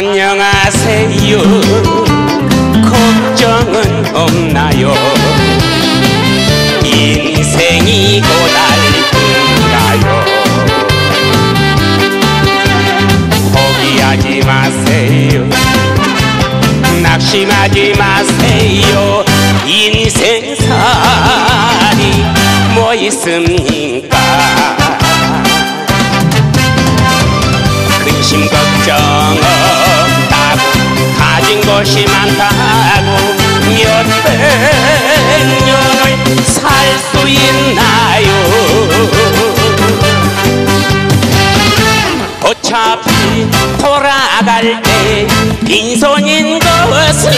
안녕하세요. 걱정은 없나요? 인생이 고달픈가요? 포기하지 마세요. 낙심하지 마세요. 인생살이 뭐 있습니까? 근심 걱정 없다고, 가진 것이 많다고 몇백 년을 살 수 있나요? 어차피 돌아갈 때 빈손인 것을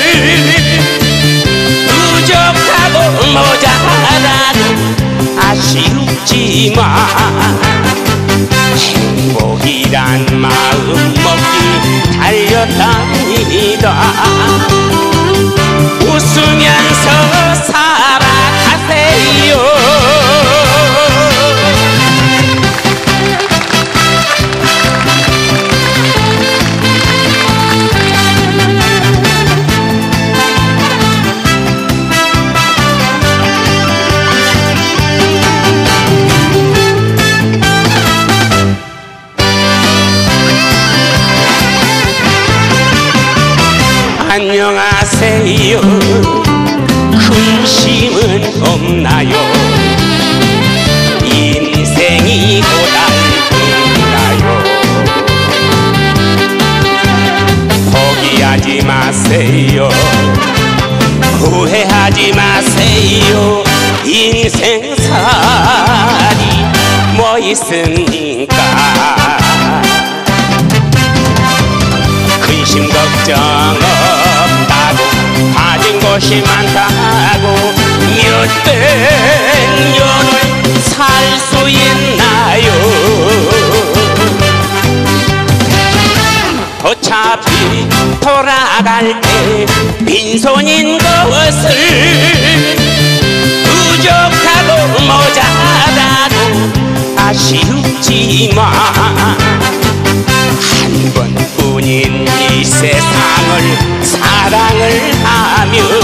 부족하고 모자라도 아쉬웠지만 행복이란 마음먹기 달렸답니다. 웃으면서 살아가세요. 안녕하세요. 근심은 없나요? 인생이 고달픈가요? 포기하지 마세요. 후회하지 마세요. 인생살이 뭐 있습니까? 근심 걱정 없다고, 가진 것이 많다고 몇백 년을 살 수 있나요? 어차피 돌아갈 때 빈손인 것을 부족하고 모자라도 아쉬웠지만 한 번뿐인 이 세상을 사랑을 하며